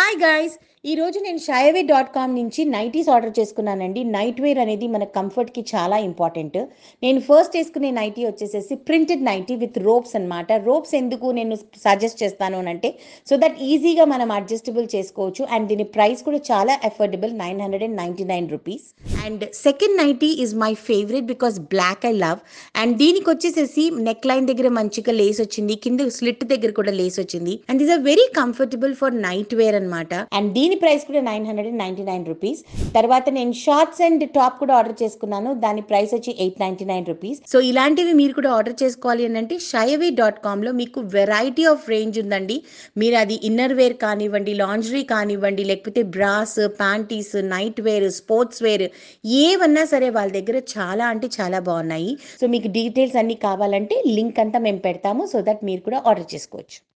Hi guys, ఈరోజు నేను shyaway.com నుంచి నైటీస్ ఆర్డర్ చేసుకున్నానండి. నైట్ వేర్ అనేది మన కంఫర్ట్కి చాలా ఇంపార్టెంట్. నేను ఫస్ట్ వేసుకునే నైటీ వచ్చేసేసి ప్రింటెడ్ నైటీ విత్ రోప్స్ అనమాట. రోప్స్ ఎందుకు నేను సజెస్ట్ చేస్తాను అని అంటే సో దట్ ఈజీగా మనం అడ్జస్టబుల్ చేసుకోవచ్చు. అండ్ దీని ప్రైస్ కూడా చాలా affordable, 999 rupees. And second nightie is my favourite because black I love. అండ్ దీనికి వచ్చేసేసి నెక్ లైన్ దగ్గర మంచిగా లేస్ వచ్చింది, కింద స్లిట్ దగ్గర కూడా లేస్ వచ్చింది. And these are very comfortable for night wear అనమాట. అండ్ దీని ప్రైస్ కూడా 999 రూపీస్. తర్వాత నేను షార్ట్స్ అండ్ టాప్ కూడా ఆర్డర్ చేసుకున్నాను, దాని ప్రైస్ వచ్చి 899 రూపీస్. సో ఇలాంటివి మీరు కూడా ఆర్డర్ చేసుకోవాలి అని అంటే shyaway.com లో మీకు వెరైటీ ఆఫ్ రేంజ్ ఉందండి. మీరు అది ఇన్నర్ వేర్ కానివ్వండి, లాంజరీ కానివ్వండి, లేకపోతే bras, panties, night wear, sports wear, ఏవన్నా సరే వాళ్ళ దగ్గర చాలా అంటే చాలా బాగున్నాయి. సో మీకు డీటెయిల్స్ అన్ని కావాలంటే లింక్ అంతా మేము పెడతాము, సో దట్ మీరు కూడా ఆర్డర్ చేసుకోవచ్చు.